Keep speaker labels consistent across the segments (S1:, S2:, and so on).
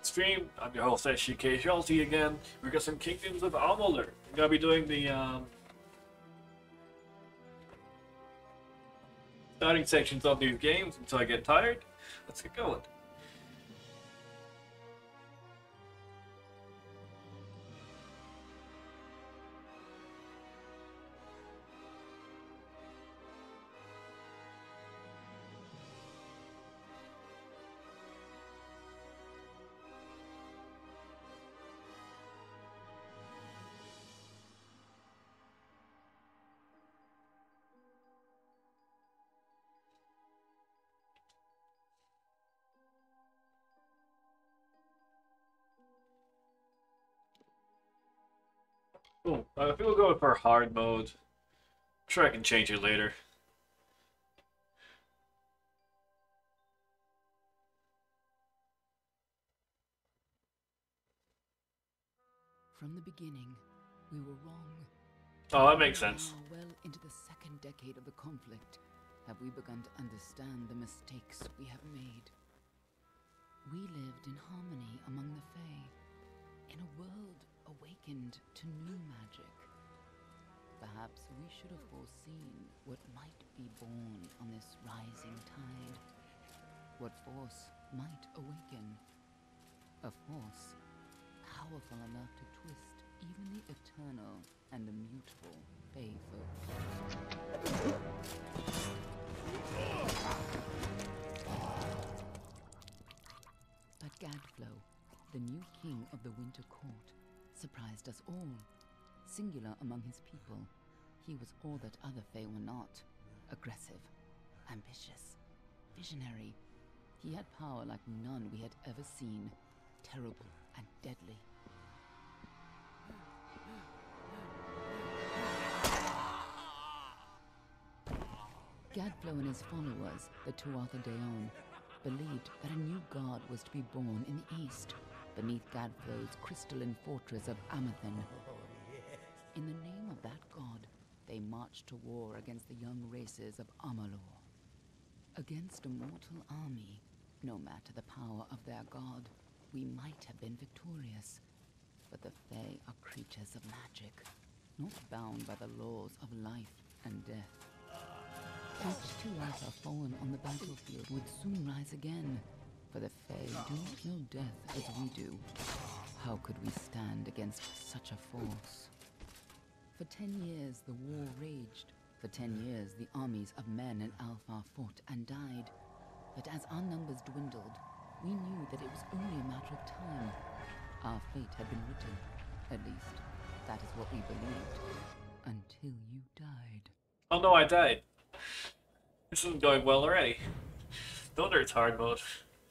S1: stream. I'm your host, SGK Shelty again. We got some Kingdoms of Amalur. I'm gonna be doing the starting sections of these games until I get tired. Let's get going. Cool. I think we'll go for hard mode. I'm sure I can change it later.
S2: From the beginning, we were wrong.
S1: Oh, that makes sense.
S2: Now, well into the second decade of the conflict, have we begun to understand the mistakes we have made. We lived in harmony among the Fae, in a world awakened to new magic. Perhaps we should have foreseen what might be born on this rising tide. What force might awaken. A force powerful enough to twist even the eternal and immutable Fae folk. But Gadflow, the new king of the Winter Court, surprised us all. Singular among his people, he was all that other Fae were not. Aggressive, ambitious, visionary. He had power like none we had ever seen, terrible and deadly. Gadflow and his followers, the Tuatha Deon, believed that a new god was to be born in the east, beneath Gadflow's crystalline fortress of Amathen. In the name of that god, they marched to war against the young races of Amalur. Against a mortal army, no matter the power of their god, we might have been victorious. But the Fae are creatures of magic, not bound by the laws of life and death. Each Tuatha fallen on the battlefield would soon rise again, for the Fae do not know death as we do. How could we stand against such a force? For 10 years the war raged. For 10 years the armies of Men and Alpha fought and died. But as our numbers dwindled, we knew that it was only a matter of time. Our fate had been written. At least, that is what we believed. Until you died.
S1: Oh no, I died. This isn't going well already. No wonder it's hard mode.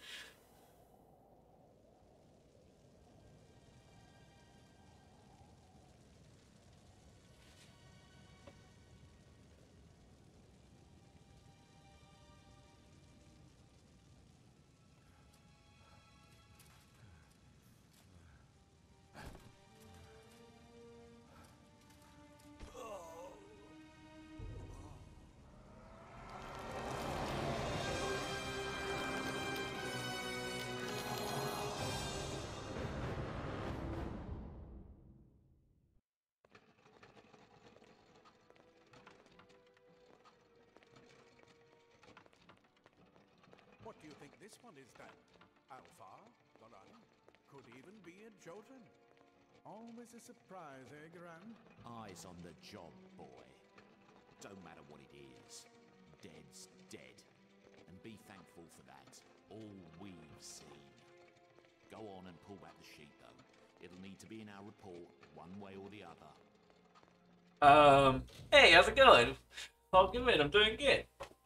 S3: What do you think this one is then? Alpha, Garan, could even be a Jotun. Always a surprise, eh, Garan?
S4: Eyes on the job, boy. Don't matter what it is. Dead's dead. And be thankful for that. All we've seen. Go on and pull back the sheet, though. It'll need to be in our report, one way or the other.
S1: Hey, how's it going? I'll give it, I'm doing good.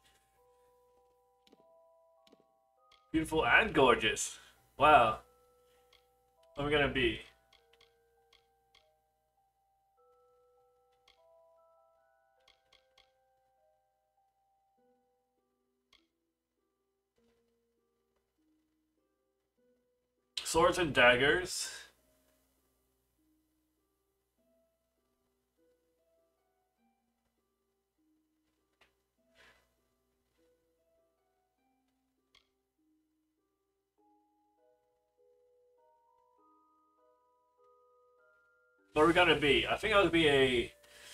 S1: Beautiful and gorgeous. Wow. What am I gonna be? Swords and daggers. What are we gonna be? I think I would be a...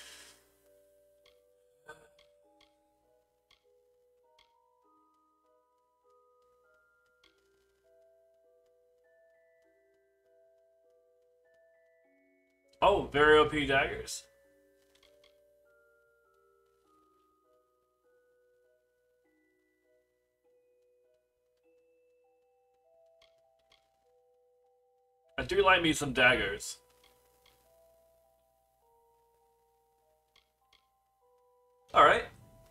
S1: Oh, very OP daggers. I do like me some daggers. Alright.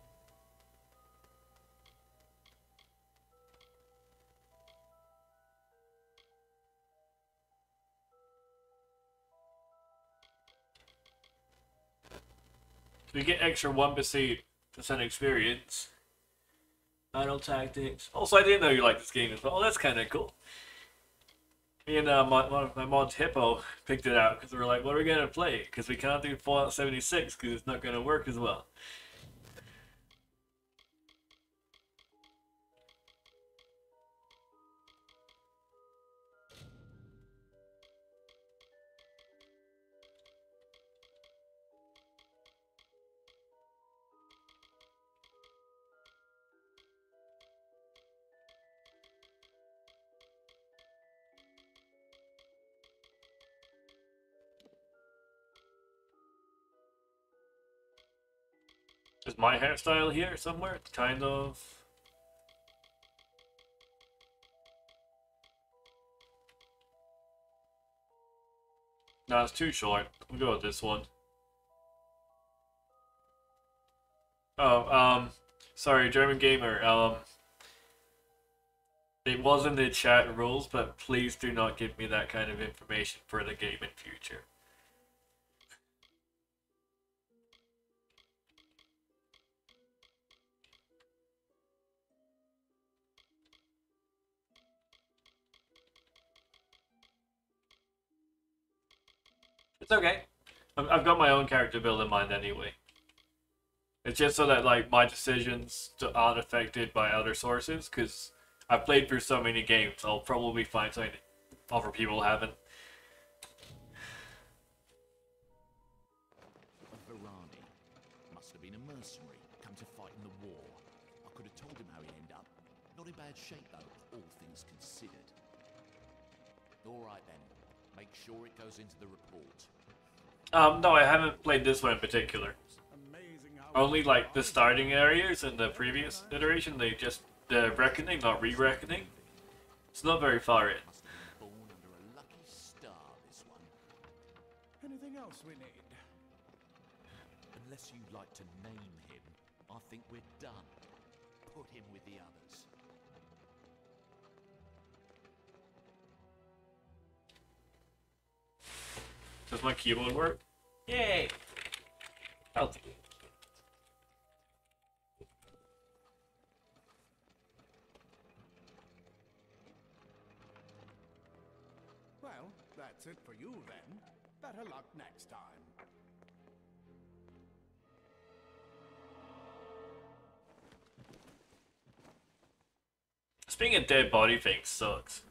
S1: We get extra 1% experience. Battle tactics. Also, I didn't know you liked this game as well. Oh, that's kind of cool. Me and one of my mods, Hippo, picked it out because we were like, what are we going to play? Because we can't do Fallout 76 because it's not going to work as well. Is my hairstyle here somewhere? Kind of. No, it's too short. We'll go with this one. Oh, sorry, German gamer. It was in the chat rules, but please do not give me that kind of information for the game in future. It's okay. I've got my own character build in mind anyway. It's just so that like my decisions aren't affected by other sources, because I've played through so many games. I'll probably find something other people haven't.
S4: Varani must have been a mercenary, come to fight in the war. I could have told him how he'd end up. Not in bad shape though, all things considered. All right then, make sure it goes into the report.
S1: No, I haven't played this one in particular. Only like the starting areas in the previous iteration, they just the reckoning, not re-reckoning. It's not very far in.
S4: Must have been born under a lucky star, this one.
S3: Anything else we need?
S4: Unless you'd like to name him, I think we're done. Put him with the others.
S1: Does my keyboard work? Yay! I'll do it.
S3: Well, that's it for you then. Better luck next time.
S1: Speaking of dead body things sucks.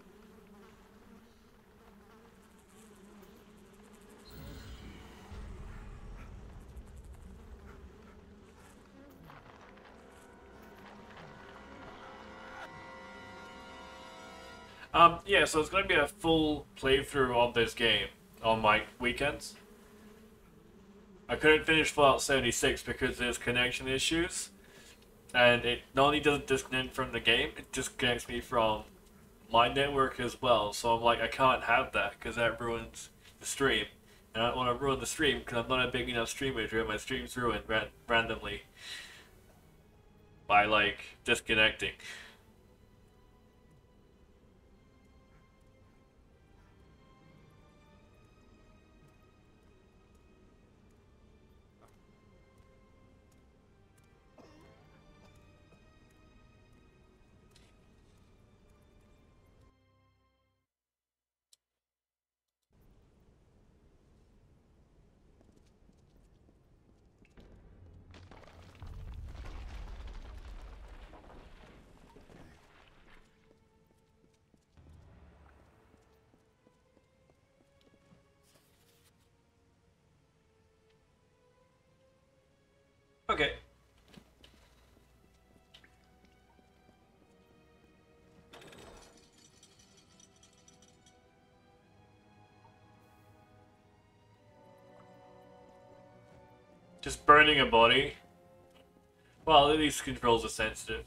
S1: Yeah, so it's going to be a full playthrough of this game on my weekends. I couldn't finish Fallout 76 because there's connection issues. And it not only doesn't disconnect from the game, it disconnects me from my network as well. So I'm like, I can't have that because that ruins the stream. And I don't want to ruin the stream because I'm not a big enough streamer to have my streams ruined randomly by like disconnecting. Just burning a body. Well, at least controls are sensitive.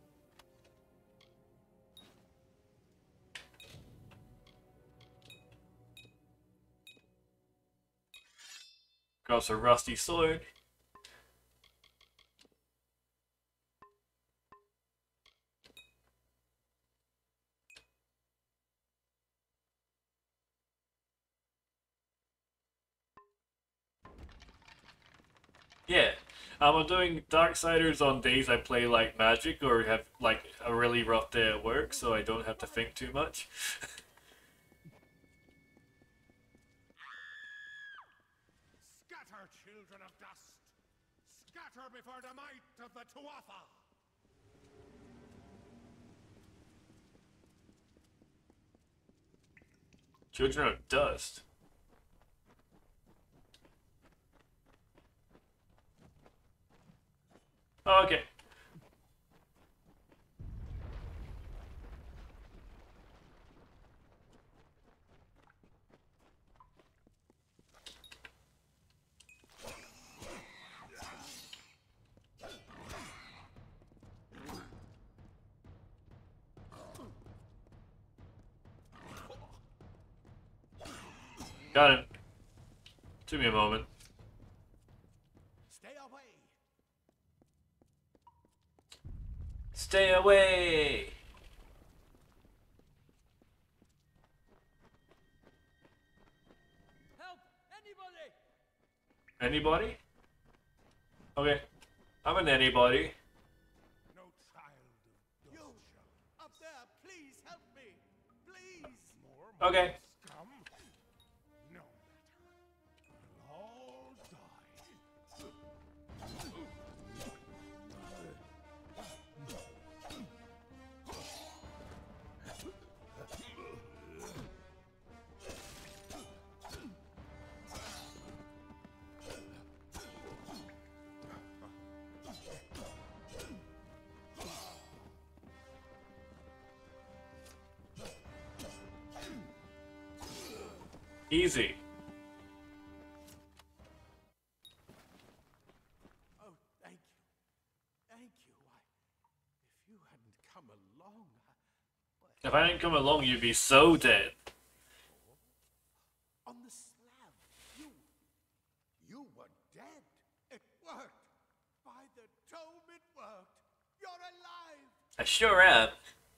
S1: Got a rusty sword. Yeah. I'm doing Darksiders on days I play like Magic or have like a really rough day at work, so I don't have to think too much.
S3: Scatter, children of dust! Scatter before the might of the Tuatha!
S1: Children of Dust. Oh, okay. Got him. Took me a moment.
S3: Stay away!
S1: Stay away!
S3: Help! Anybody!
S1: Anybody? Okay. I'm an anybody.
S3: No child of you! Up there, please help me! Please! More
S1: Okay.
S3: scum? No matter. We'll all die.
S1: Easy.
S3: Oh, thank you. Thank you. If you hadn't come along,
S1: If I didn't come along, you'd be so dead.
S3: on the slab, you were dead. It worked. By the tome, it worked. You're alive.
S1: I sure am.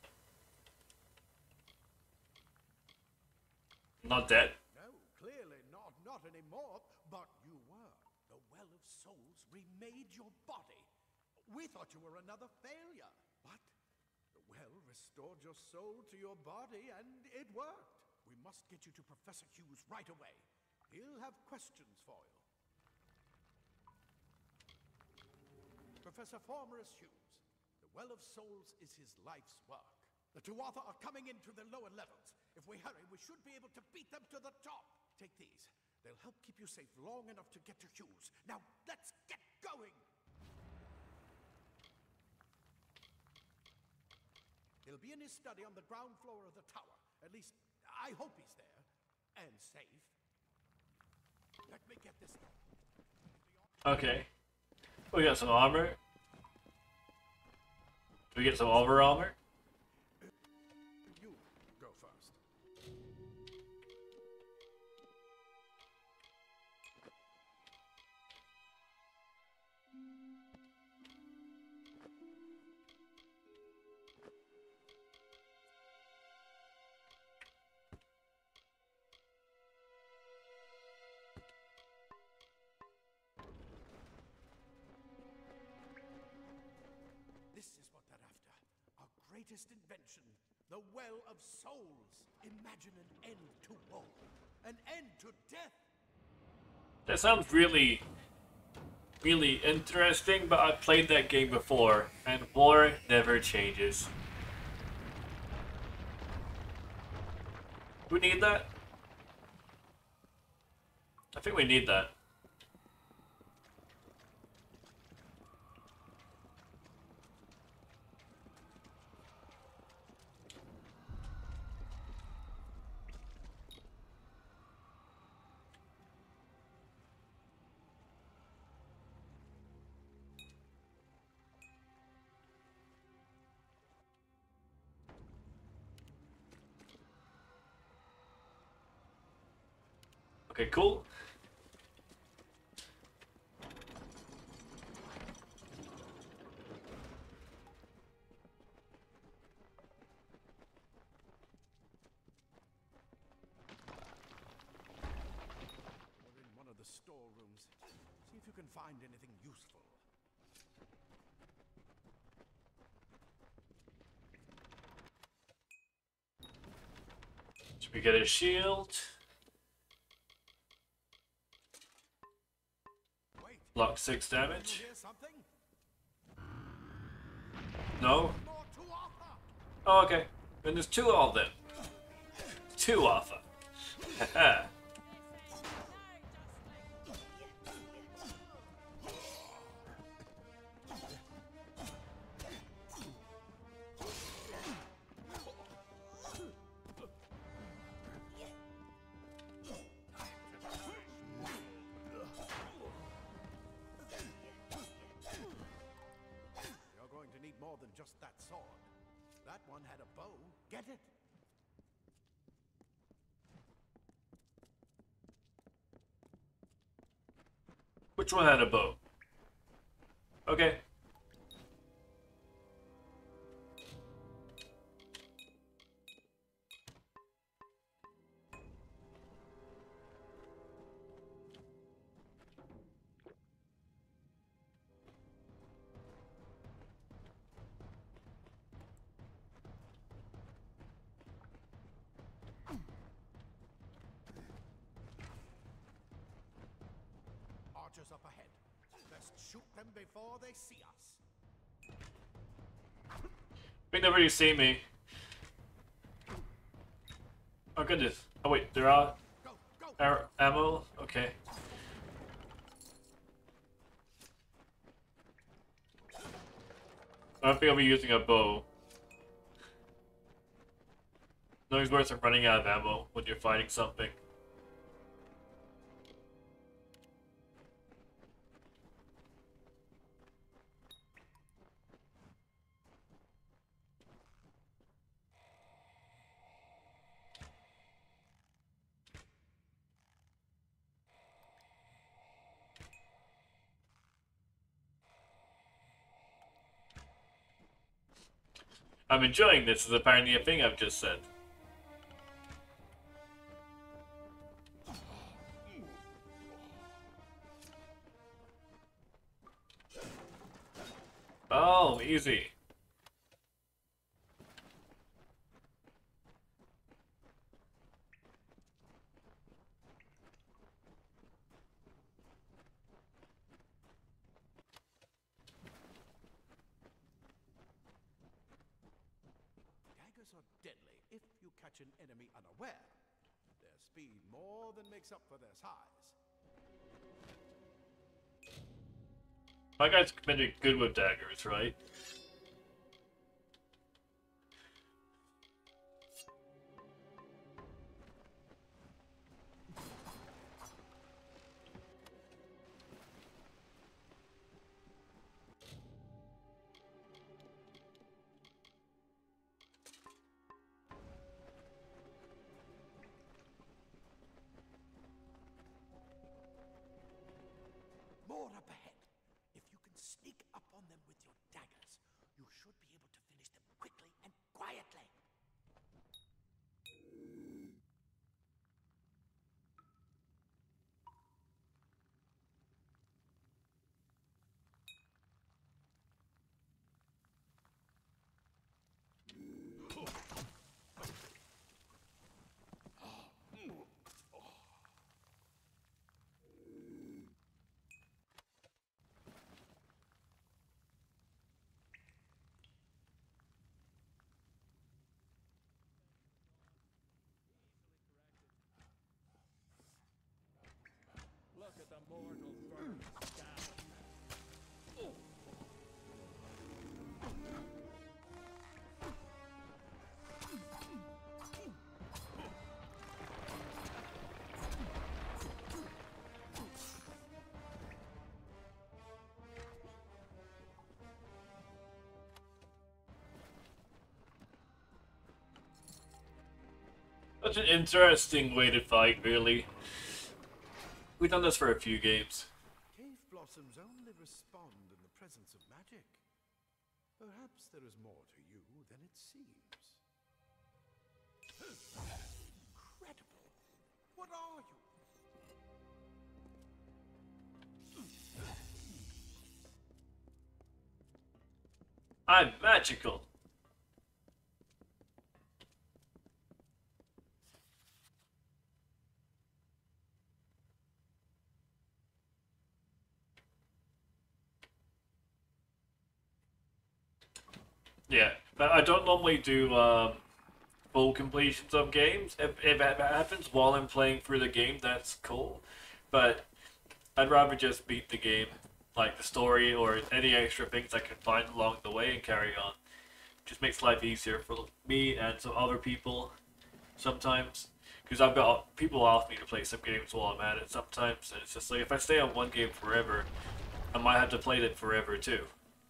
S1: Not dead.
S3: No, clearly not anymore. But you were. The Well of Souls remade your body. We thought you were another failure. But the well restored your soul to your body, and it worked. We must get you to Professor Hughes right away. He'll have questions for you. Professor Formerus Hughes, the Well of Souls is his life's work. The Tuatha are coming in through the lower levels. If we hurry, we should be able to beat them to the top. Take these. They'll help keep you safe long enough to get to Hughes. Now, let's get going! He'll be in his study on the ground floor of the tower. At least, I hope he's there. And safe. Let me get this done.
S1: Okay. We got some armor. Do we get some over armor?
S3: You go first. This is what they're after. Our greatest invention, the Well of Souls. Imagine an end to war, an end to death.
S1: That sounds really, really interesting, but I've played that game before, and war never changes. We need that? I think we need that. Okay, cool.
S3: We're in one of the storerooms. See if you can find anything useful.
S1: Should we get a shield?
S3: Wait,
S1: Block 6
S3: you
S1: damage.
S3: hear something?
S1: No?
S3: More to offer!
S1: Oh, okay. Then there's 2 of them. 2 offer. Haha.
S3: You're going to need more than just that sword. That one had a bow. Get it?
S1: Which one had a bow? Okay.
S3: Archers up ahead. Best shoot them before they see us.
S1: I think they've already seen me. Oh goodness. Oh wait, there are
S3: Go, go!
S1: ammo? Okay. I don't think I'll be using a bow. Nothing's worse than running out of ammo when you're fighting something. I'm enjoying this is apparently a thing I've just said. Oh, easy.
S3: Daggers are deadly if you catch an enemy unaware. Their speed more than makes up for their size.
S1: My guy's meant to be good with daggers, right?
S3: More up ahead. If you can sneak up on them with your daggers, you should be able to finish them quickly and quietly.
S5: Look at the mortal burn down.
S1: Such an interesting way to fight, really. We've done this for a few games.
S3: Cave blossoms only respond in the presence of magic. Perhaps there is more to you than it seems. Incredible! What are you?
S1: I'm magical. Yeah, but I don't normally do full completions of games. If it happens while I'm playing through the game, that's cool. But I'd rather just beat the game, like the story or any extra things I can find along the way and carry on. Just makes life easier for me and some other people sometimes. Because I've got people ask me to play some games while I'm at it sometimes, and it's just like if I stay on one game forever, I might have to play it forever too.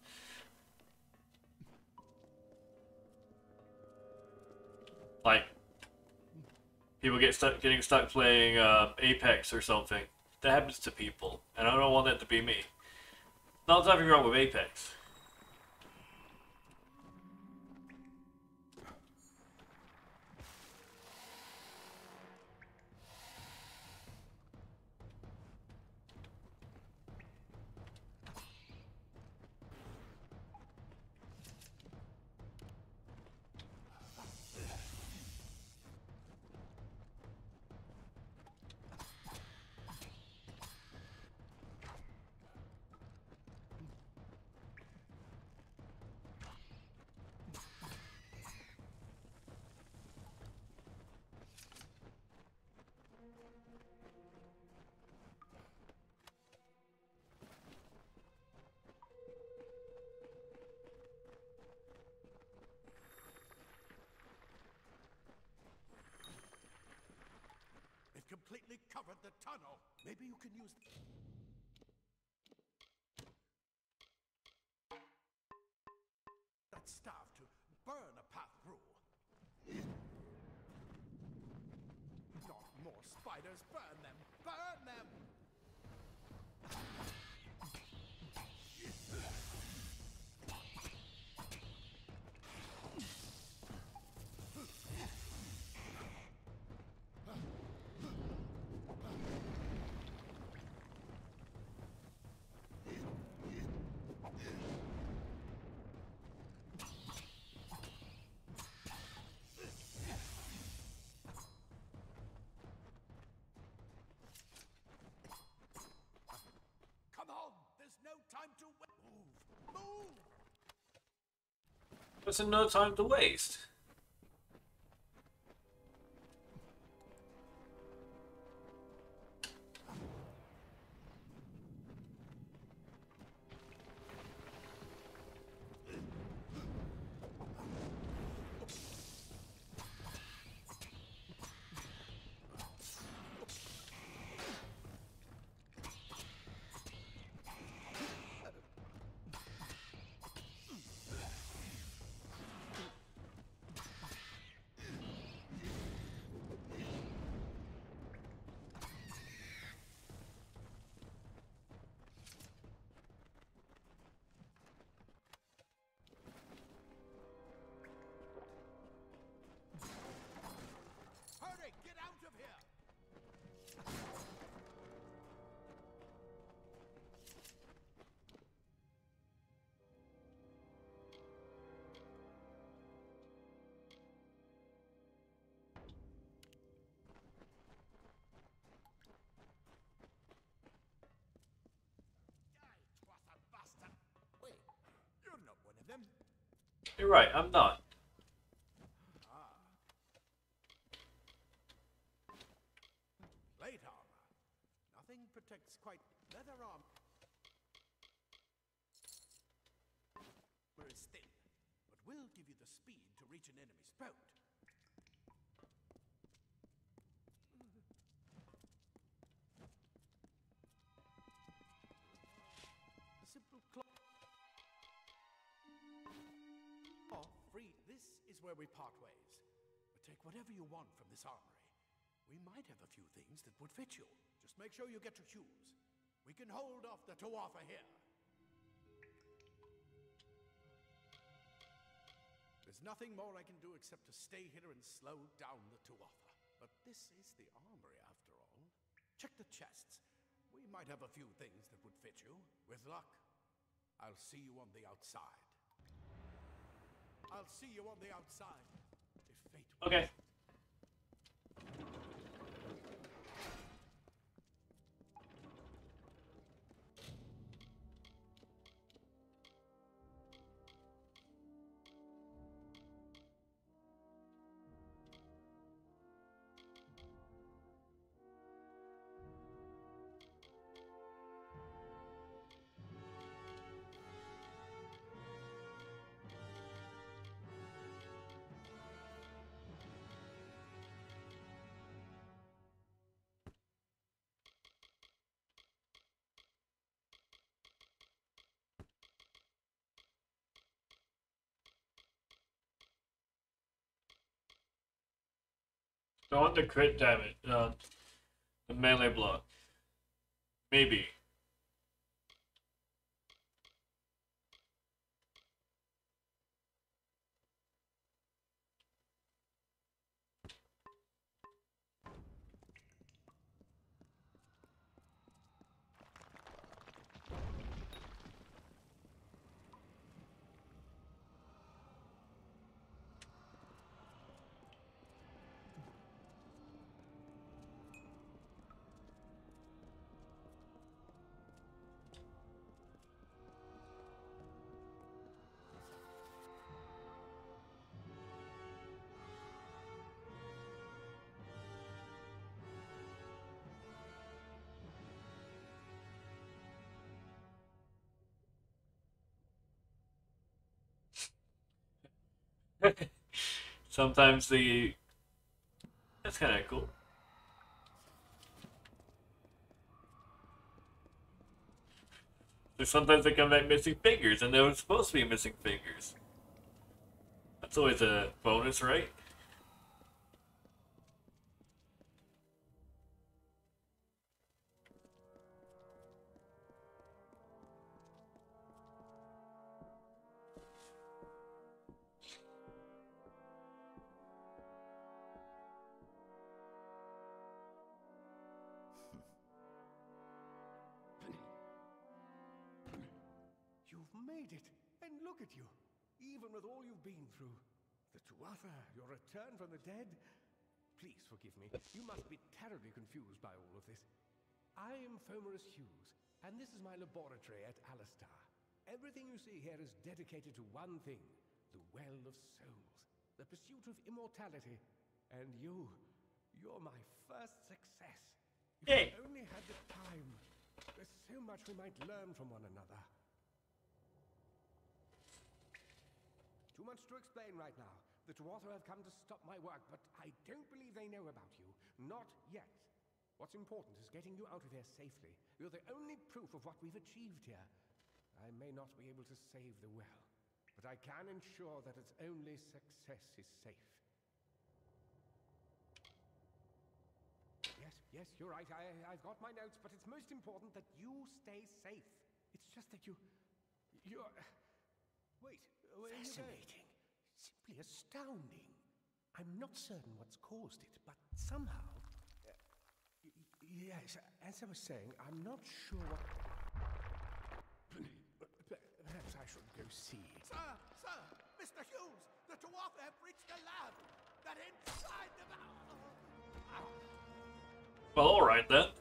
S1: Like people getting stuck playing Apex or something. That happens to people, and I don't want that to be me. Not nothing wrong with Apex.
S3: It completely covered the tunnel. Maybe you can use that staff to burn a path through. Not more spiders. Burn them. Burn them. Come on. There's no time to move. Move.
S1: There's no time to waste.
S3: Hurry. Get out of here. It was a bastard. Wait, you're not one of them.
S1: You're right, I'm not.
S3: Plate armor. Nothing protects quite leather armor. Is thin, but will give you the speed to reach an enemy's throat. A simple cloth. Free. This is where we part ways. But take whatever you want from this armory. We might have a few things that would fit you. Just make sure you get your shoes. We can hold off the Tuatha here. There's nothing more I can do except to stay here and slow down the Tuatha. But this is the armory, after all. Check the chests. We might have a few things that would fit you. With luck, I'll see you on the outside. I'll see you on the outside. If fate will.
S1: Okay. I want the crit damage, the melee block. Maybe. Sometimes that's kind of cool. So sometimes they come back missing fingers, and they were supposed to be missing fingers. That's always a bonus, right?
S3: Made it, and look at you. Even with all you've been through. The Tuatha, your return from the dead. Please forgive me. You must be terribly confused by all of this. I am Fomerus Hughes, and this is my laboratory at Alistar. Everything you see here is dedicated to one thing, the Well of Souls, the pursuit of immortality. And you're my first success. If
S1: Hey.
S3: we only had the time. There's so much we might learn from one another. Too much to explain right now. The Tuatha have come to stop my work, but I don't believe they know about you. Not yet. What's important is getting you out of here safely. You're the only proof of what we've achieved here. I may not be able to save the well, but I can ensure that its only success is safe. Yes, you're right. I've got my notes, but it's most important that you stay safe. It's just that you're... Wait, where are you going?
S6: Fascinating. Simply astounding. I'm not certain what's caused it, but somehow... yes, as I was saying, I'm not sure what... Perhaps I should go see.
S3: Sir! Mr. Hughes! The Tuatha have reached the lab! They're inside the...
S1: Well, alright then.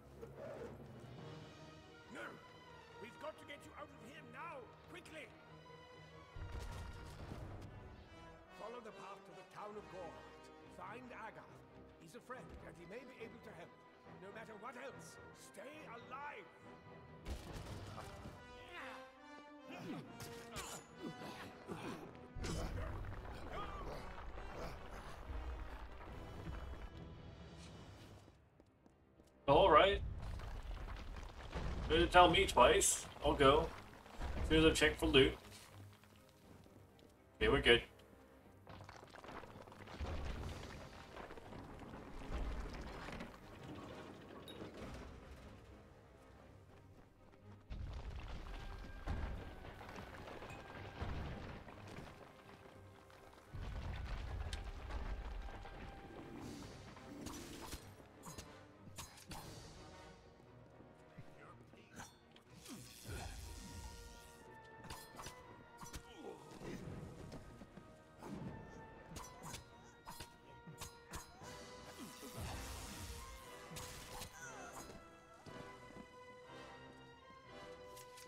S3: No! We've got to get you out of here now! Quickly! Follow the path to the town of Gorhart. Find Agar. He's a friend, and he may be able to help. No matter what else, stay alive!
S1: Alright. Better tell me twice. I'll go. As soon as I check for loot. Okay, we're good.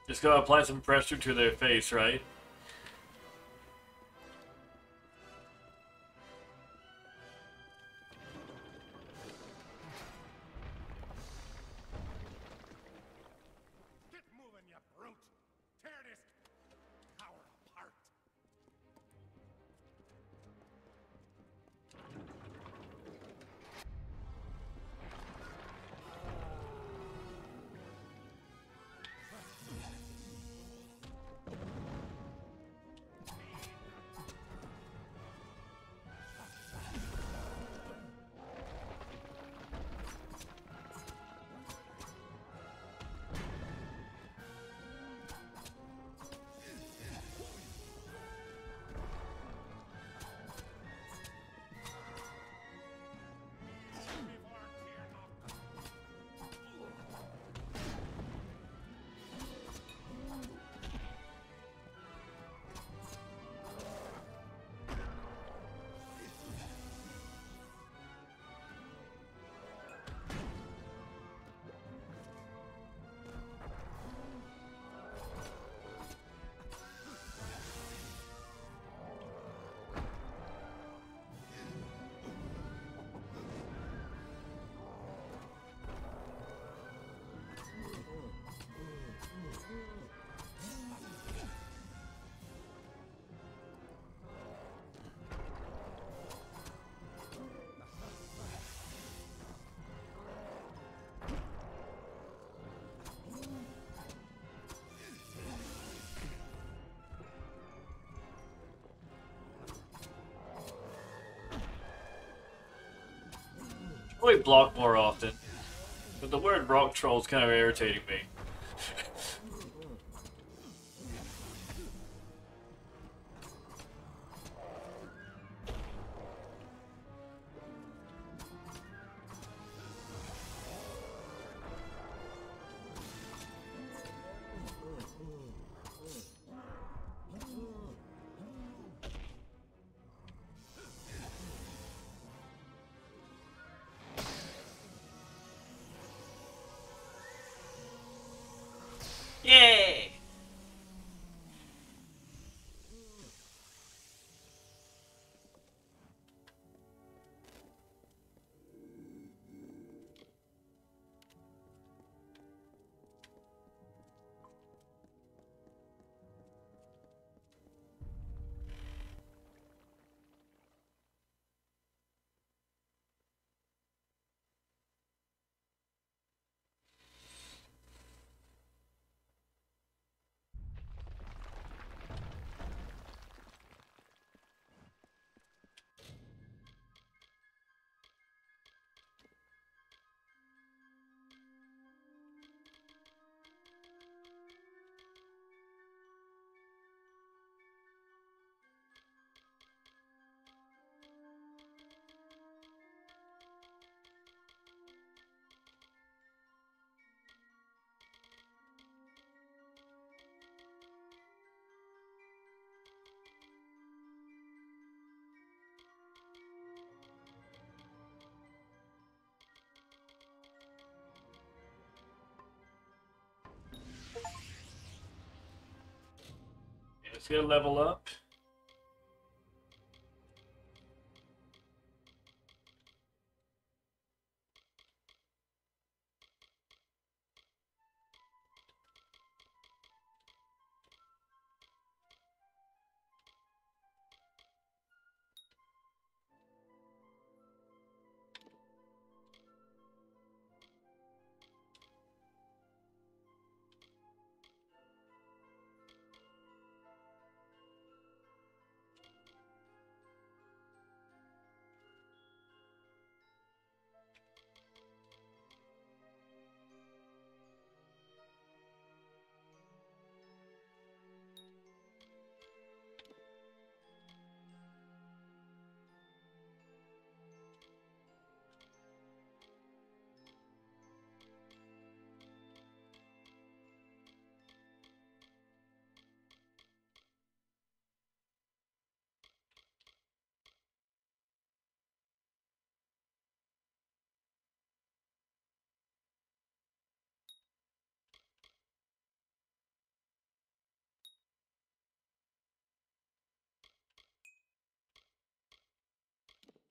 S1: Just gotta apply some pressure to their face, right?
S3: Get moving, you brute! Tear this tower apart!
S1: Probably block more often. But the word rock troll is kind of irritating me. Yay! Let's get a level up.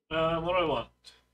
S1: What do I want?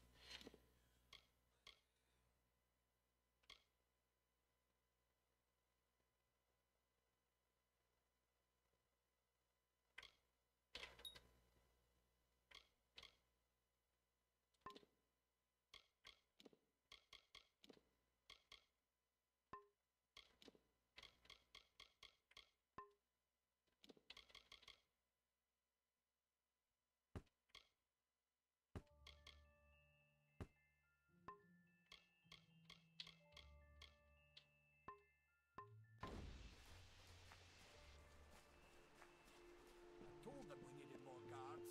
S3: Told them we needed more guards.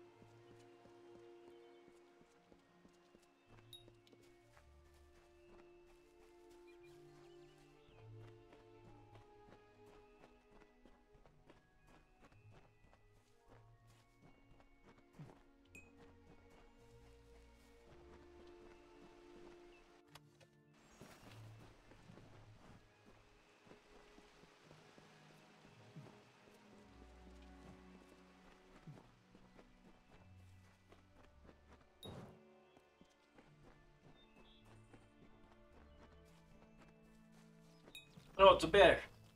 S1: Oh, it's a bear.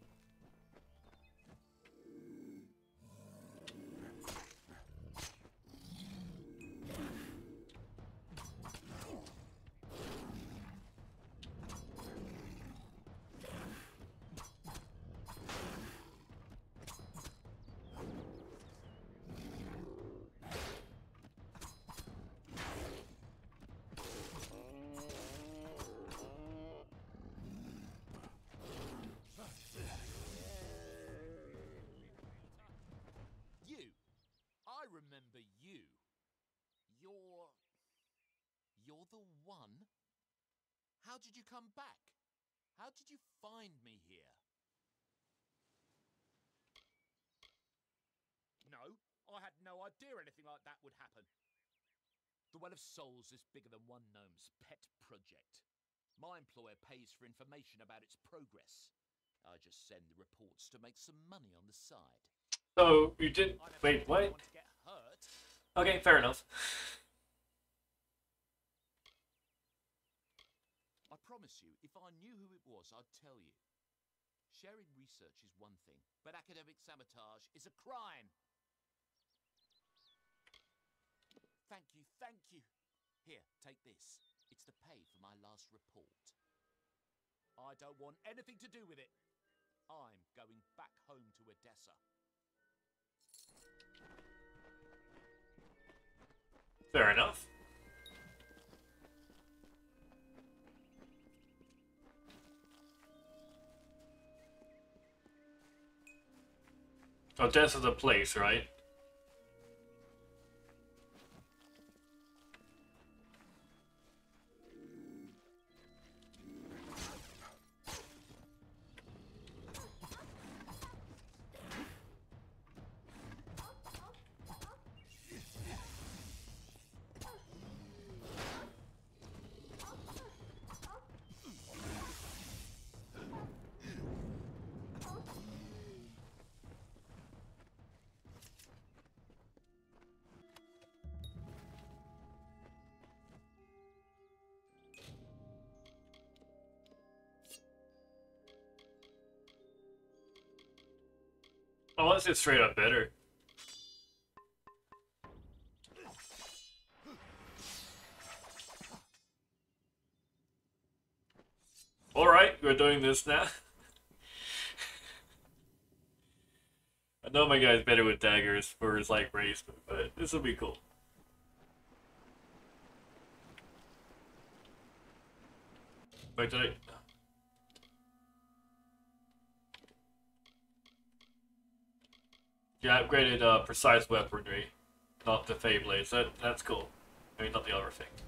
S4: You. I remember you. You're... You're the one? How did you come back? How did you find me here? No, I had no idea anything like that would happen. The Well of Souls is bigger than one gnome's pet project. My employer pays for information about its progress. I just send the reports to make some money on the side.
S1: So you didn't
S4: I never
S1: wait.
S4: want
S1: What?
S4: anyone to get hurt.
S1: Okay, fair enough.
S4: I promise you, if I knew who it was, I'd tell you. Sharing research is one thing, but academic sabotage is a crime. Thank you, thank you. Here, take this. It's the pay for my last report. I don't want anything to do with it. I'm going back home to Odessa.
S1: Fair enough. Odessa's a place, right? Oh, that's just straight up better. Alright, we're doing this now. I know my guy's better with daggers for his like race, but this will be cool. Wait, did I? Yeah, I upgraded precise weaponry, not the Fey Blades. That's cool. I mean, not the other thing.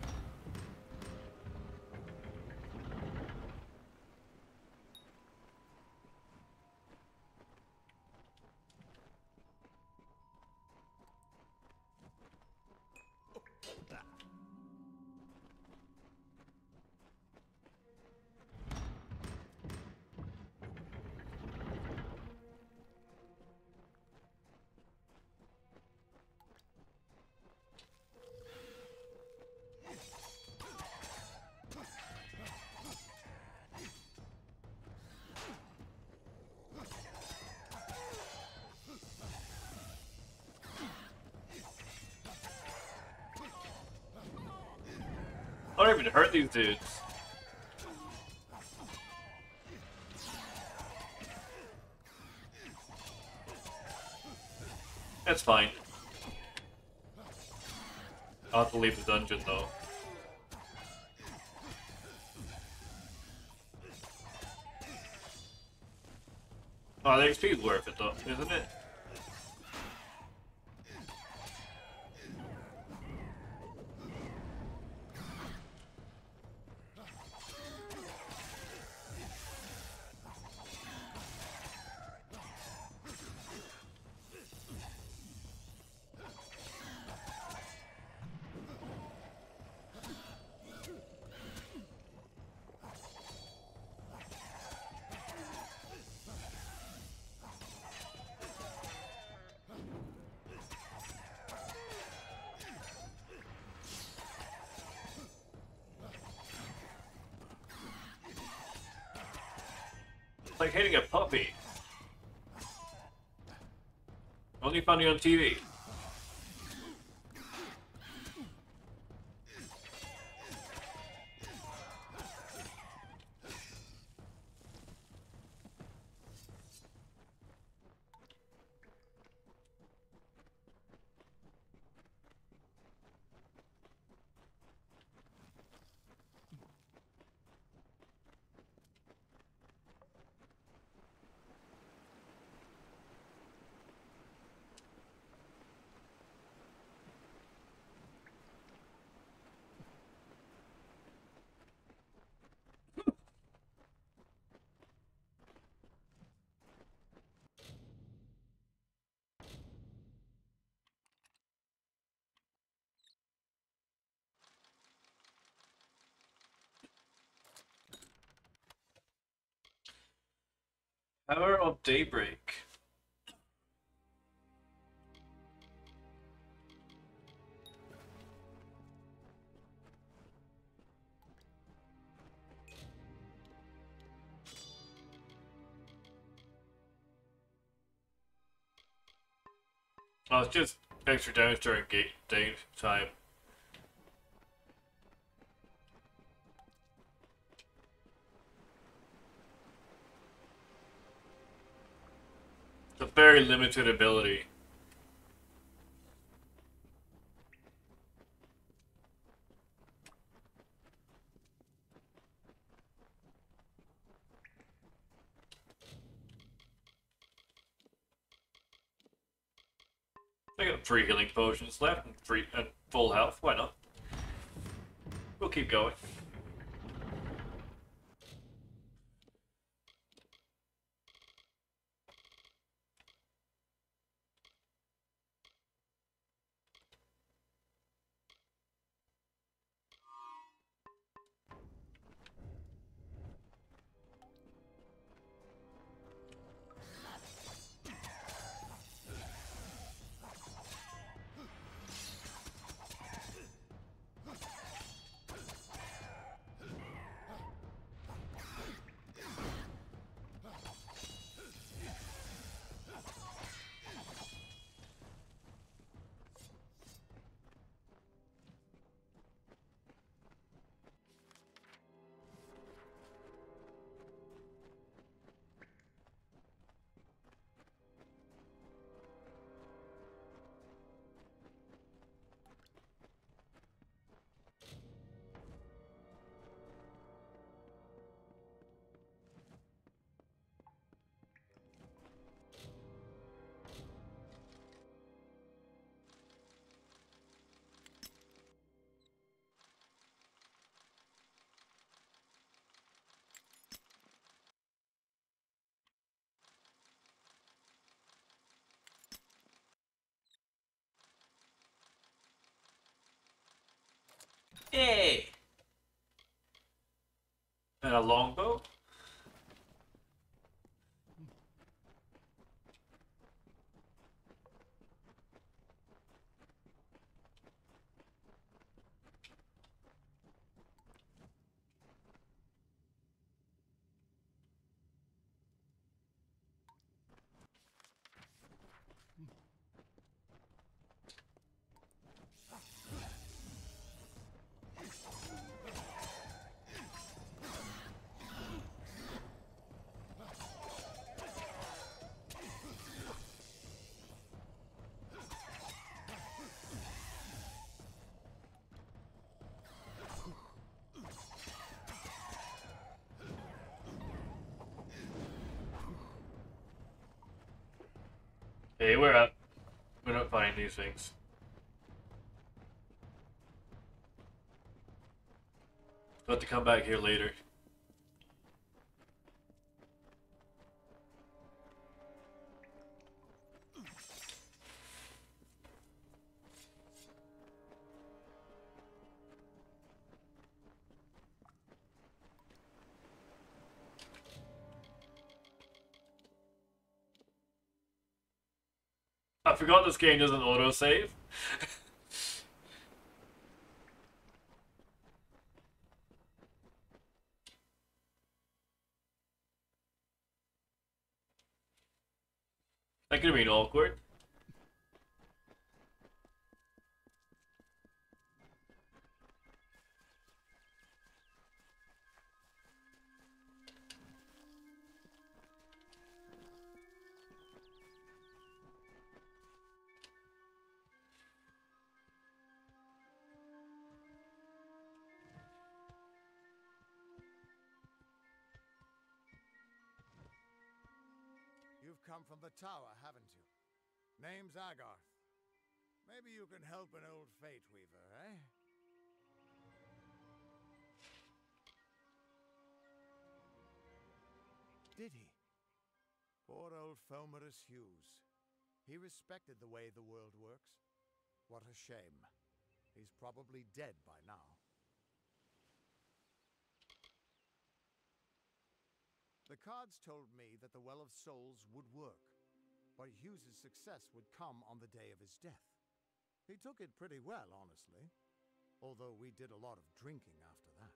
S1: even hurt these dudes. That's fine. I'll have to leave the dungeon though. Oh, the XP is worth it though, isn't it? It's like hitting a puppy. Only funny on TV. Hour of Daybreak. Oh, it's just extra damage during day time. It's a very limited ability. I got 3 healing potions left and full health. Why not? We'll keep going. Okay, we're up. We're not finding these things. We'll have to come back here later. I forgot this game doesn't autosave. That could have been awkward.
S3: You've come from the tower, haven't you? Name's Agarth. Maybe you can help an old Fate Weaver, eh? Did he? Poor old Fomerus Hughes. He respected the way the world works. What a shame. He's probably dead by now. The cards told me that the Well of Souls would work, but Hughes's success would come on the day of his death. He took it pretty well, honestly, although we did a lot of drinking after that.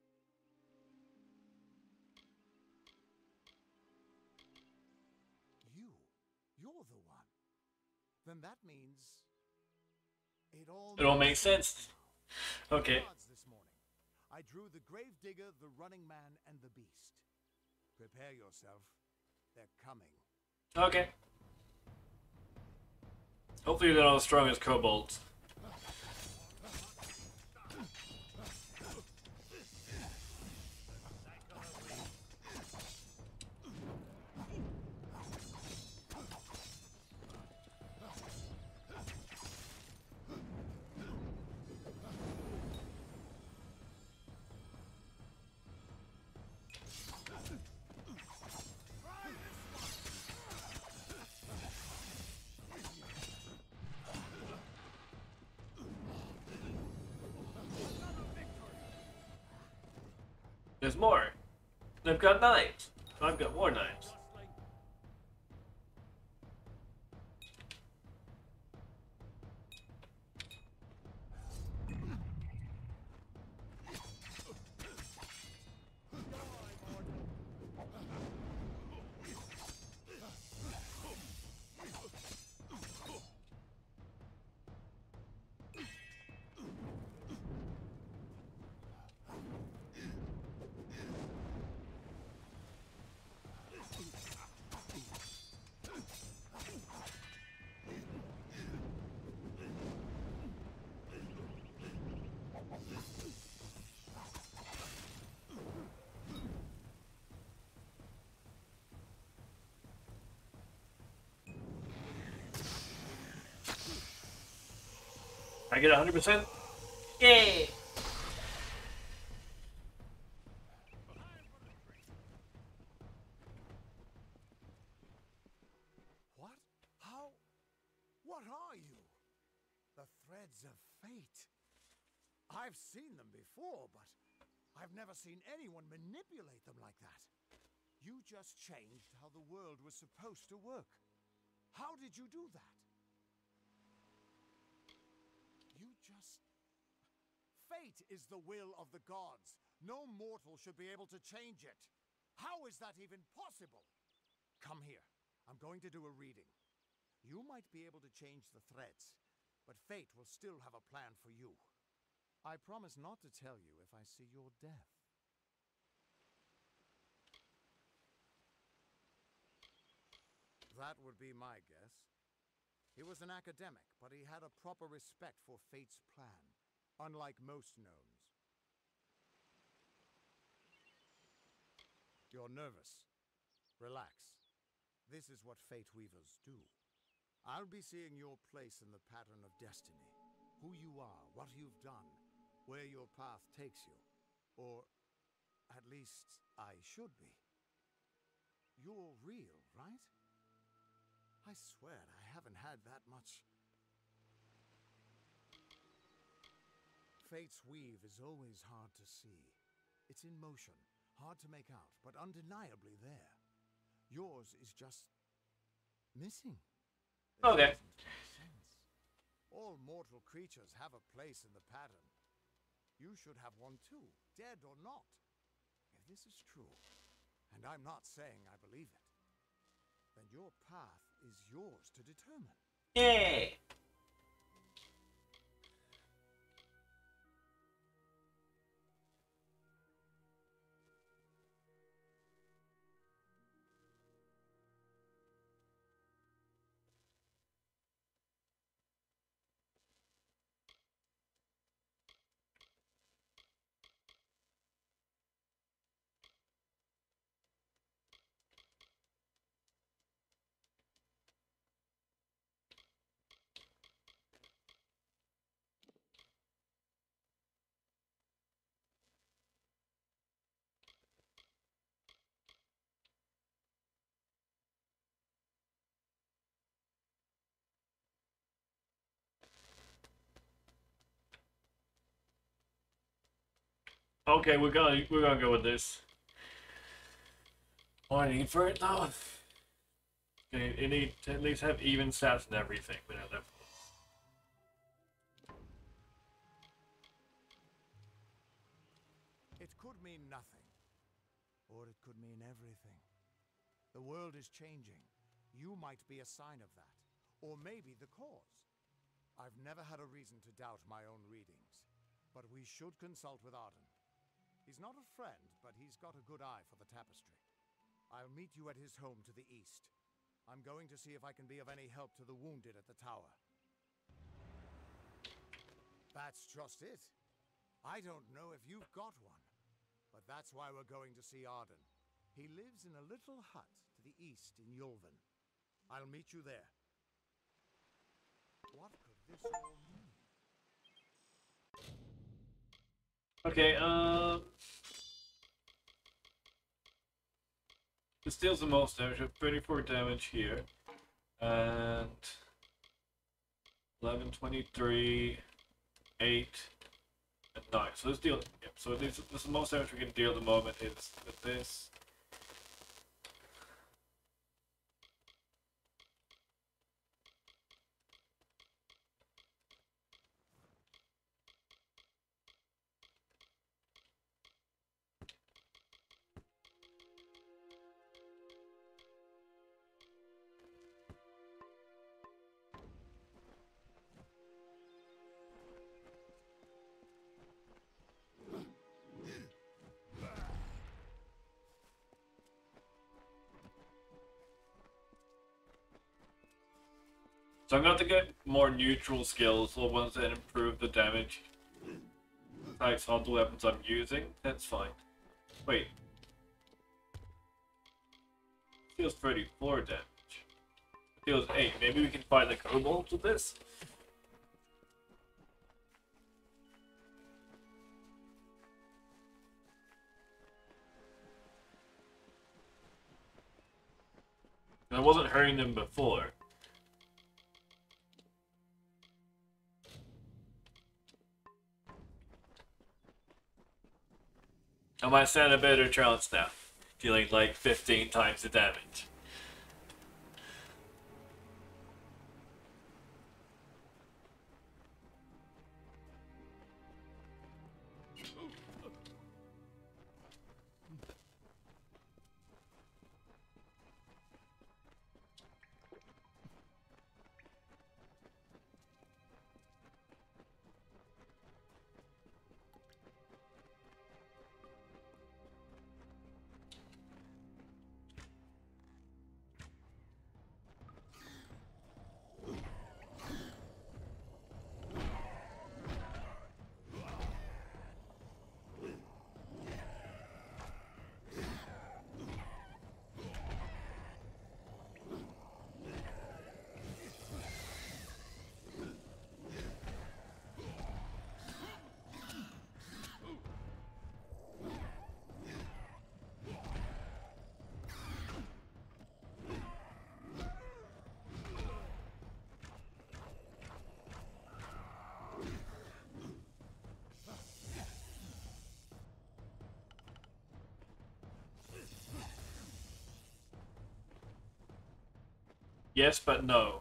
S3: You're the one. Then that means it all
S1: makes sense. Okay.
S3: This morning, I drew the Gravedigger, the Running Man, and the Beast. Prepare yourself. They're coming.
S1: Okay. Hopefully they're not as strong as kobolds. There's more. They've got knives. I've got more knives. I get 100%? Yay!
S3: What? How? What are you? The threads of fate. I've seen them before, but I've never seen anyone manipulate them like that. You just changed how the world was supposed to work. How did you do that? You just... Fate is the will of the gods. No mortal should be able to change it. How is that even possible? Come here. I'm going to do a reading. You might be able to change the threads, but fate will still have a plan for you. I promise not to tell you if I see your death. That would be my guess. He was an academic, but he had a proper respect for fate's plan, unlike most gnomes. You're nervous. Relax. This is what Fate Weavers do. I'll be seeing your place in the pattern of destiny. Who you are, what you've done, where your path takes you. Or, at least, I should be. You're real, right? I swear I haven't had that much. Fate's weave is always hard to see. It's in motion, hard to make out, but undeniably there. Yours is just missing. It
S1: Okay.
S3: doesn't make sense. All mortal creatures have a place in the pattern. You should have one too, dead or not. If this is true, and I'm not saying I believe it, then your path is yours to determine.
S1: Yay! Okay, we're gonna go with this. What I need for it now? Okay, it need to at least have even stats and everything. We know that.
S3: It could mean nothing, or it could mean everything. The world is changing. You might be a sign of that, or maybe the cause. I've never had a reason to doubt my own readings, but we should consult with Arden. He's not a friend, but he's got a good eye for the tapestry. I'll meet you at his home to the east. I'm going to see if I can be of any help to the wounded at the tower. That's just it. I don't know if you've got one, but that's why we're going to see Arden. He lives in a little hut to the east in Yulven. I'll meet you there. What could this all mean?
S1: Okay, this deals the most damage. We have 34 damage here. And 11, 23, 8, and 9. So this deal, yeah, so this is the most damage we can deal at the moment is with this. So I'm going to have to get more neutral skills, or ones that improve the damage types on the weapons I'm using. That's fine. Wait. Deals 34 damage. Deals 8. Maybe we can find the kobolds with this? I wasn't hurting them before. I might stand a better chance now, dealing like 15 times the damage. Yes, but no.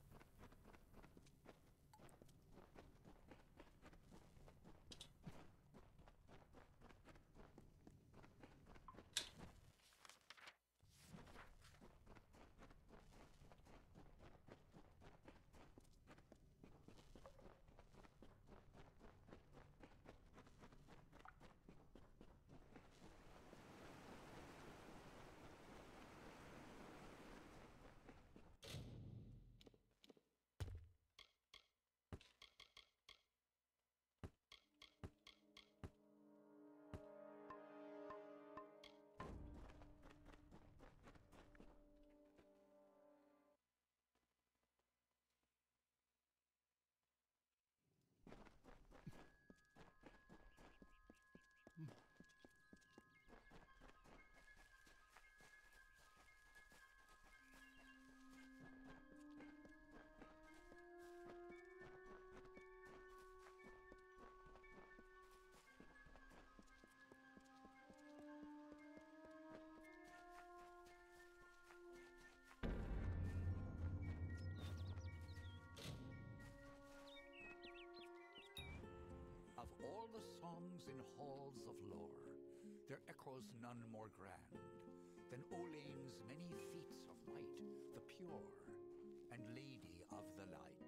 S7: Of all the songs in halls of lore, there echoes none more grand than Olaine's many feats of might, the pure and lady of the light.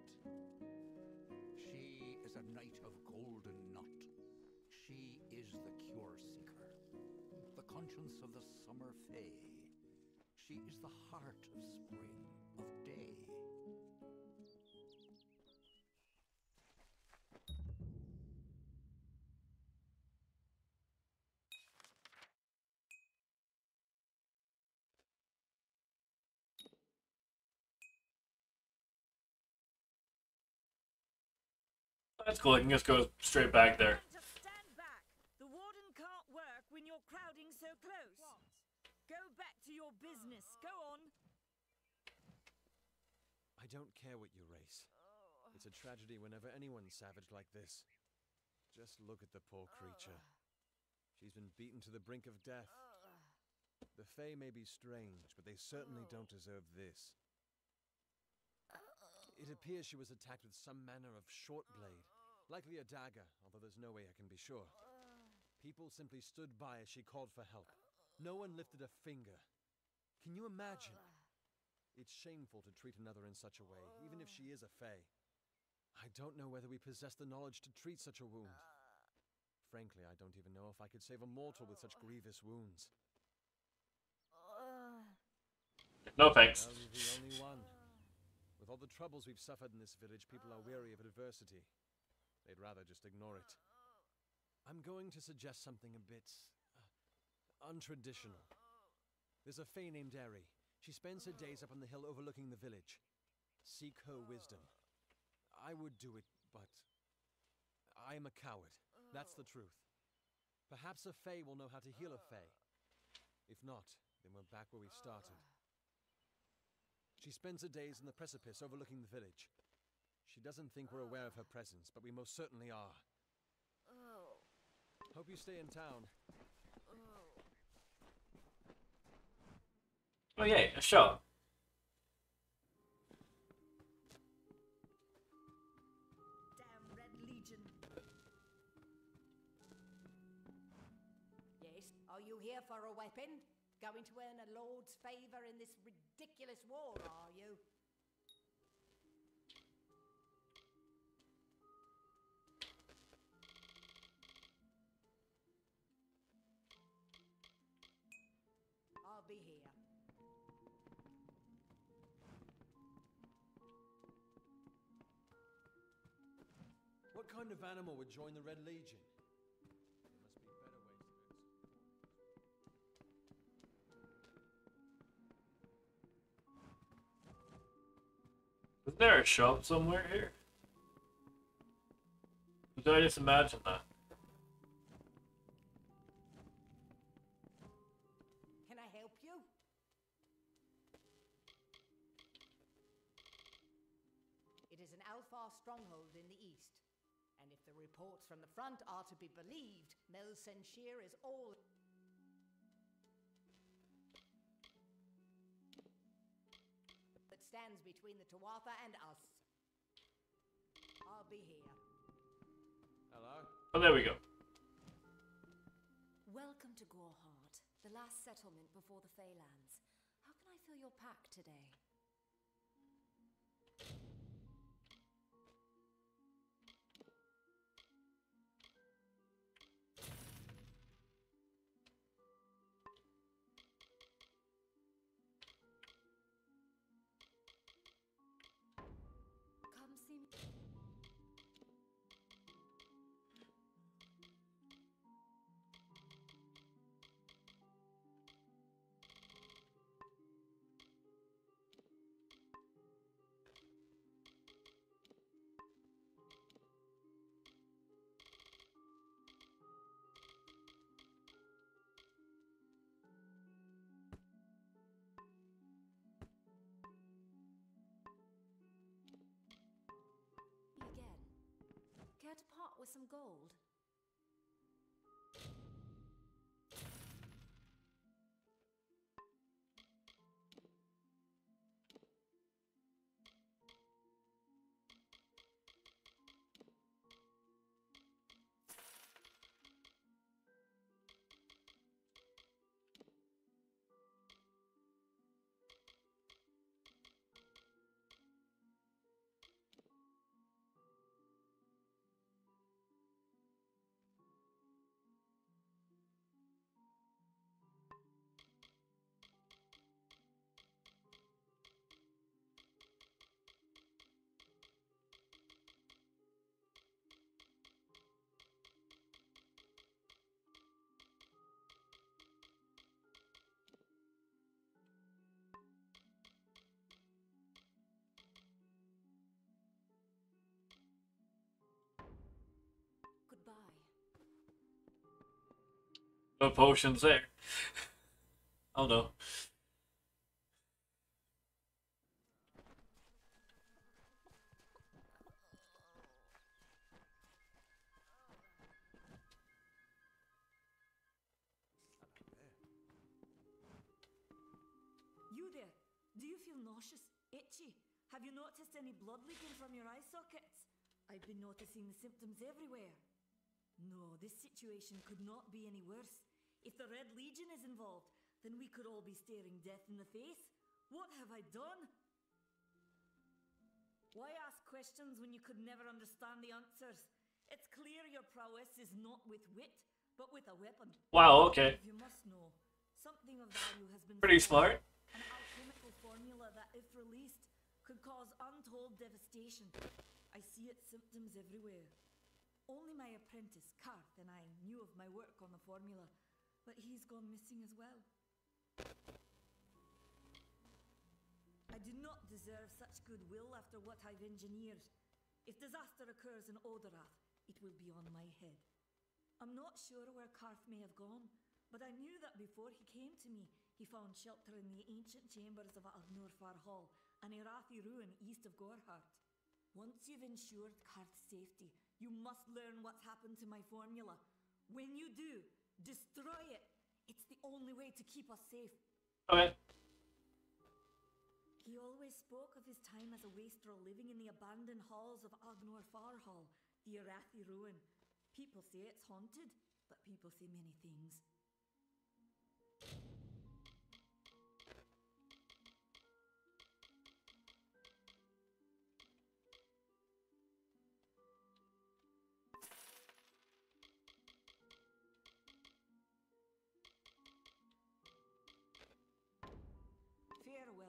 S7: She is a knight of golden knot. She is the cure seeker, the conscience of the summer fae. She is the heart of spring, of day.
S1: That's cool. I can just go straight back there.
S8: To stand back. The warden can't work when you're crowding so close. Go back to your business. Go on.
S9: I don't care what you race. It's a tragedy whenever anyone's savage like this. Just look at the poor creature. She's been beaten to the brink of death. The Fae may be strange, but they certainly don't deserve this. It appears she was attacked with some manner of short blade, likely a dagger, although there's no way I can be sure. People simply stood by as she called for help. No one lifted a finger. Can you imagine? It's shameful to treat another in such a way, even if she is a Fae. I don't know whether we possess the knowledge to treat such a wound. Frankly, I don't even know if I could save a mortal with such grievous wounds.
S1: No thanks.
S9: Well, you're the only one. With all the troubles we've suffered in this village, people are weary of adversity. They'd rather just ignore it. I'm going to suggest something a bit untraditional. There's a Fae named Eri. She spends her days up on the hill overlooking the village. Seek her wisdom. I would do it, but I am a coward. That's the truth. Perhaps a Fae will know how to heal a Fae. If not, then we're back where we started. She spends her days in the precipice overlooking the village. She doesn't think we're aware of her presence, but we most certainly are. Hope you stay in town.
S1: Oh yay, a shot.
S8: Damn Red Legion.
S10: Yes, are you here for a weapon? Going to earn a lord's favor in this ridiculous war, are you? I'll be here.
S9: What kind of animal would join the Red Legion? There must be better ways to earn support.
S1: Is there a shop somewhere here? Or did I just imagine that?
S10: Can I help you? It is an Alfar stronghold in the east. And if the reports from the front are to be believed, Mel Senshir is all... But stands between the Tuatha and us. I'll be here.
S9: Hello?
S1: Oh, there we go.
S11: Welcome to Goreheart, the last settlement before the Feylands. How can I fill your pack today? Come see me. Again. Care to part with some gold? Goodbye.
S1: No potions there. Oh no.
S8: You there? Do you feel nauseous? Itchy? Have you noticed any blood leaking from your eye sockets? I've been noticing the symptoms everywhere. No, this situation could not be any worse. If the Red Legion is involved, then we could all be staring death in the face. What have I done? Why ask questions when you could never understand the answers? It's clear your prowess is not with wit, but with a weapon.
S1: Wow, okay.
S8: You must know, something of value has been
S1: Pretty
S8: stolen.
S1: smart.
S8: An alchemical formula that, if released, could cause untold devastation. I see its symptoms everywhere. Only my apprentice, Karth, and I knew of my work on the formula, but he's gone missing as well. I do not deserve such goodwill after what I've engineered. If disaster occurs in Odorath, it will be on my head. I'm not sure where Karth may have gone, but I knew that before he came to me, he found shelter in the ancient chambers of Agnor Hall, an Irathi ruin east of Goreheart. Once you've ensured Karth's safety, you must learn what's happened to my formula. When you do, destroy it. It's the only way to keep us safe.
S1: Okay.
S8: He always spoke of his time as a wastrel living in the abandoned halls of Agnor Hall, the Irathi ruin. People say it's haunted, but people say many things. Farewell.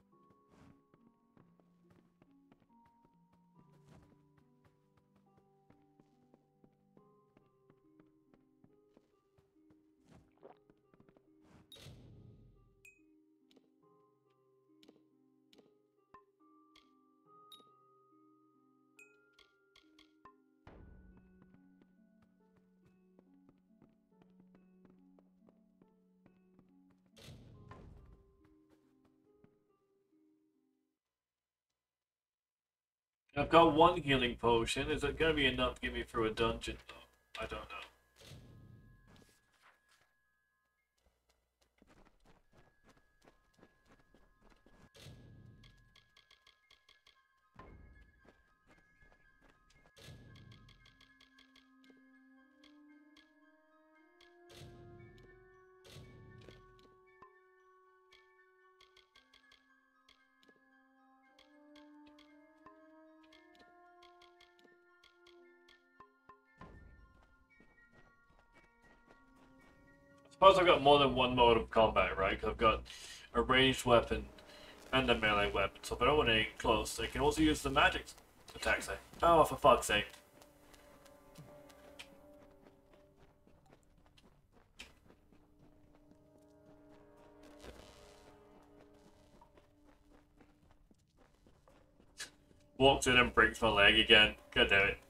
S1: I've got one healing potion. Is it gonna be enough to get me through a dungeon though? I don't know. Plus, I've got more than one mode of combat, right? 'Cause I've got a ranged weapon and a melee weapon. So if I don't want to get close, I can also use the magic attacks. Oh, for fuck's sake. Walks in and breaks my leg again. God damn it.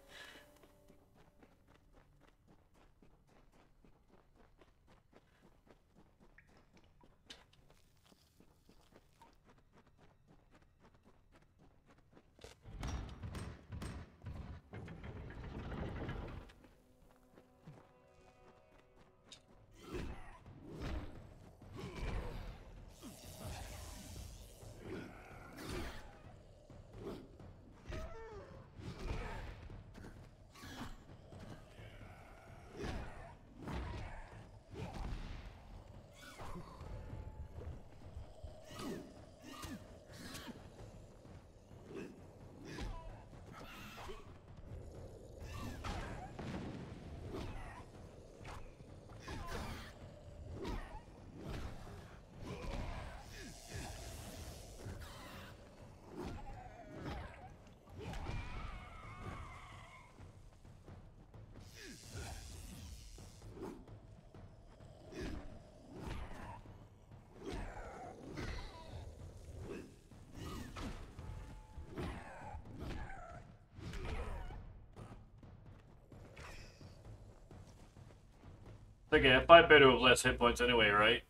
S1: Okay, I fight better with less hit points anyway, right?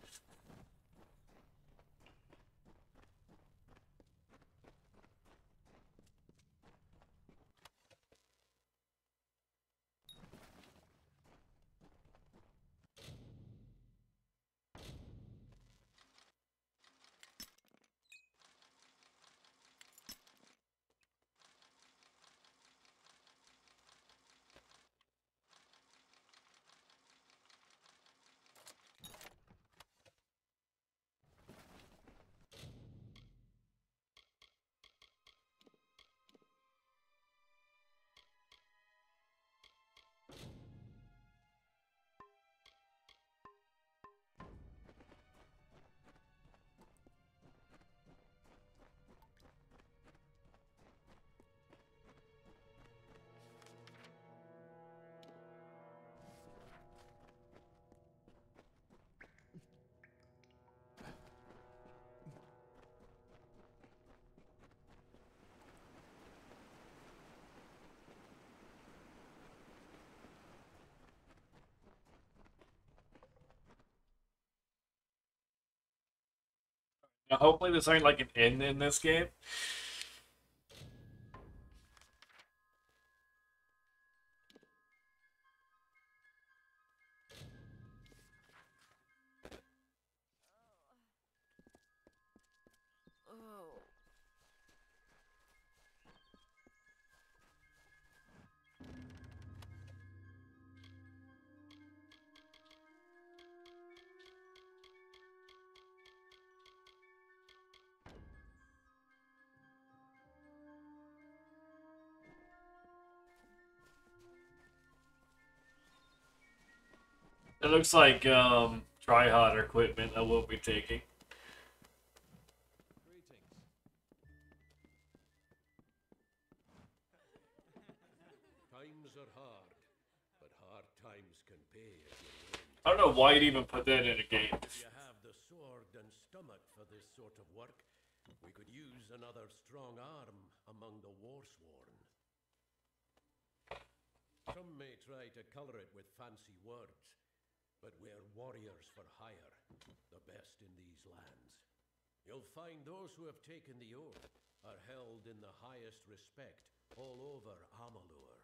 S1: Now, hopefully there's something like an end in this game. It looks like try-hard equipment I won't be taking.
S6: Times are hard, but hard times can pay if you win.
S1: I don't know why you'd even put that in a game.
S6: If you have the sword and stomach for this sort of work, we could use another strong arm among the warsworn. Some may try to color it with fancy words, but we're warriors for hire, the best in these lands. You'll find those who have taken the oath are held in the highest respect all over Amalur.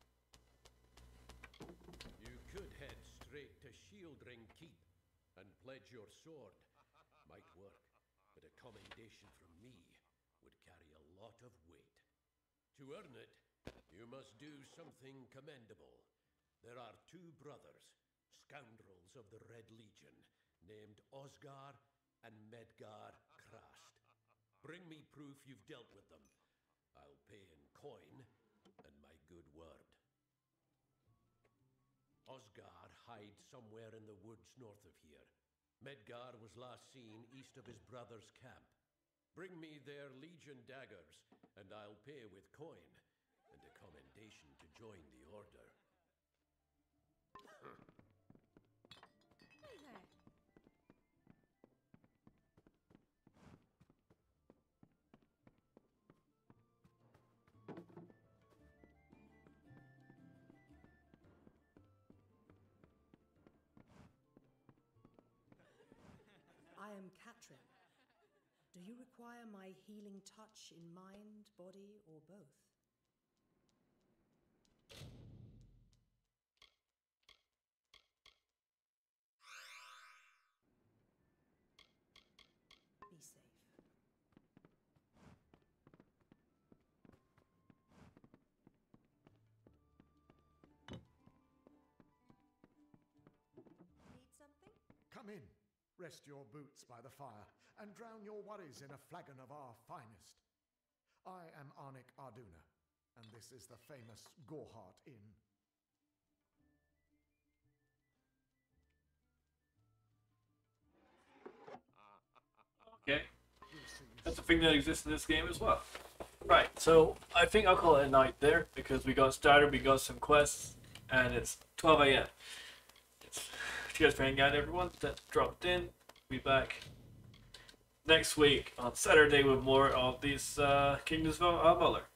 S6: You could head straight to Shieldring Keep and pledge your sword. Might work, but a commendation from me would carry a lot of weight. To earn it, you must do something commendable. There are two brothers, scoundrels of the Red Legion, named Osgar and Medgar Krast. Bring me proof you've dealt with them. I'll pay in coin and my good word. Osgar hide somewhere in the woods north of here. Medgar was last seen east of his brother's camp. Bring me their Legion daggers, and I'll pay with coin, and a commendation to join the order.
S8: Hey there.
S12: I am Katrin. Do you require my healing touch in mind, body, or both? Be safe.
S11: Need something?
S3: Come in. Rest your boots by the fire, and drown your worries in a flagon of our finest. I am Arnik Arduna, and this is the famous Gorehart Inn.
S1: Okay. That's a thing that exists in this game as well. Right, so I think I'll call it a night there because we got started, we got some quests, and it's 12 a.m. Cheers for hanging out, everyone that dropped in. Be back next week on Saturday with more of these Kingdoms of Amalur.